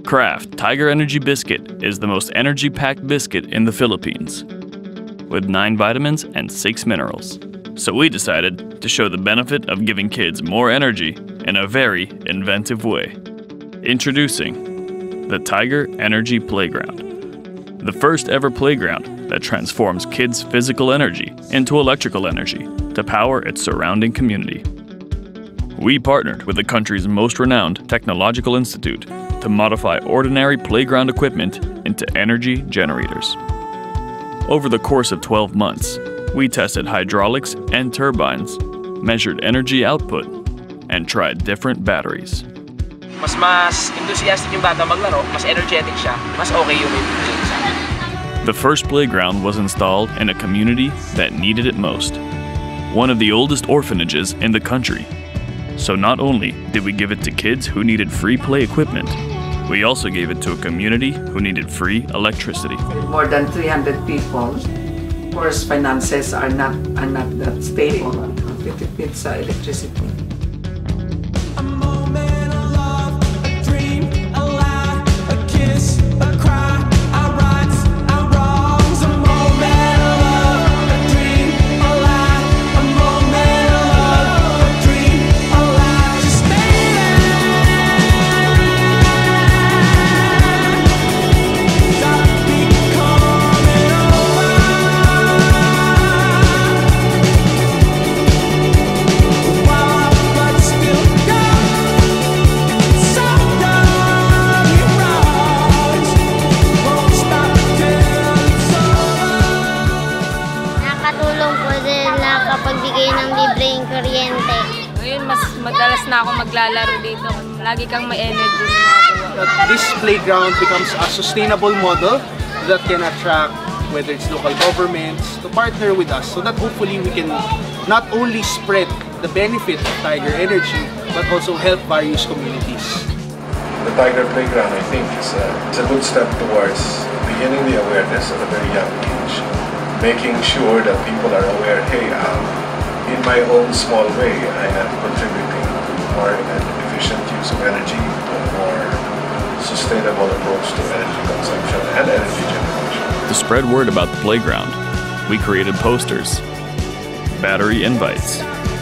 Kraft Tiger Energy Biscuit is the most energy-packed biscuit in the Philippines, with 9 vitamins and 6 minerals. So we decided to show the benefit of giving kids more energy in a very inventive way. Introducing the Tiger Energy Playground, the first ever playground that transforms kids' physical energy into electrical energy to power its surrounding community. We partnered with the country's most renowned technological institute to modify ordinary playground equipment into energy generators. Over the course of 12 months, we tested hydraulics and turbines, measured energy output, and tried different batteries. Mas enthusiastic yung bata maglaro, mas energetic siya, mas okay yung playing sa akin. The first playground was installed in a community that needed it most, one of the oldest orphanages in the country. So not only did we give it to kids who needed free play equipment, we also gave it to a community who needed free electricity. More than 300 people. Of course, finances are not that stable with electricity. Pagbigay ng libreng kuryente. Ngayon, mas madalas na ako maglalaro dito. Lagi kang may energy na makuha. This playground becomes a sustainable model that can attract whether it's local governments to partner with us so that hopefully we can not only spread the benefit of Tiger Energy but also help various communities. The Tiger Playground, I think, is a good step towards beginning the awareness at a very young age. Making sure that people are aware, hey, in my own small way, I am contributing to more efficient use of energy, to a more sustainable approach to energy consumption and energy generation. To spread word about the playground, we created posters, battery invites,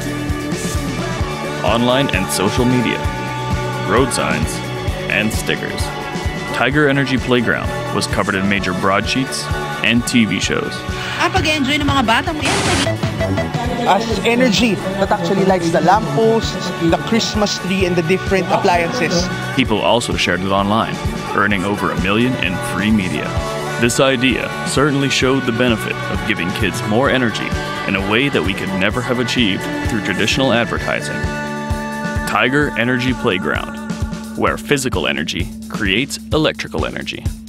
online and social media, road signs, and stickers. Tiger Energy Playground was covered in major broadsheets and TV shows. Pag-enjoy ng mga bata mo yan. As energy that actually lights the lampposts, the Christmas tree, and the different appliances. People also shared it online, earning over 1 million in free media. This idea certainly showed the benefit of giving kids more energy in a way that we could never have achieved through traditional advertising. Tiger Energy Playground, where physical energy creates electrical energy.